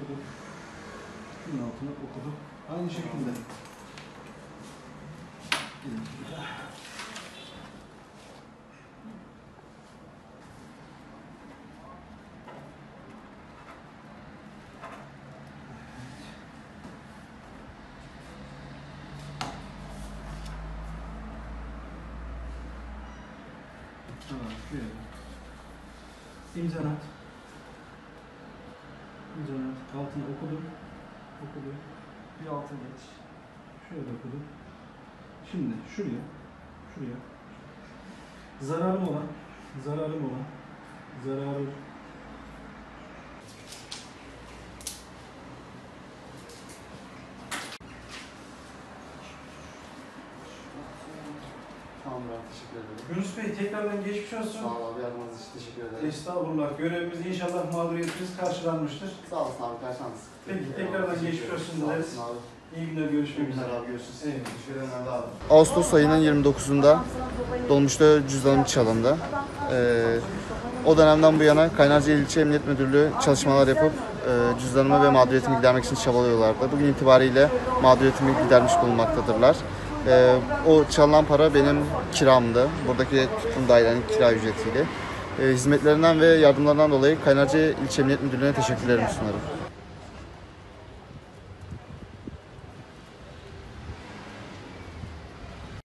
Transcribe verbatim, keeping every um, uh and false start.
okuduk. Şunun altına okuduk. Aynı şekilde. Tamam, şöyle. İmzanat. İmzanat. Altını okudum. Okudum. Bir altına geç. Şöyle okudum. Şimdi şuraya. Şuraya. Zararım olan. Zararım olan. Zararı. Tamam abi, teşekkür ederim. Yunus Bey tekrardan geçmiş olsun. Sağ ol abi, yardımınız için teşekkür ederim. Estağfurullah. Görevimiz inşallah mağduriyetimiz karşılanmıştır. Sağ olasın abi, karşılansın. Peki tekrardan geçmiş olsun dileriz. İyi günler, görüşmek üzere. Abi, görüşürüz. Evet, teşekkür ederim abi. Ağustos ayının yirmi dokuzunda dolmuşta cüzdanım çalındı. Ee, o dönemden bu yana Kaynarca İlçe Emniyet Müdürlüğü çalışmalar yapıp e, cüzdanımı ve mağduriyetimi gidermek için çabalıyorlardı. Bugün itibariyle mağduriyetimi gidermiş bulunmaktadırlar. Ee, o çalınan para benim kiramdı. Buradaki tuttuğum dairenin kira ücretiydi. Ee, hizmetlerinden ve yardımlarından dolayı Kaynarca İlçe Emniyet Müdürlüğü'ne teşekkürlerimi sunarım.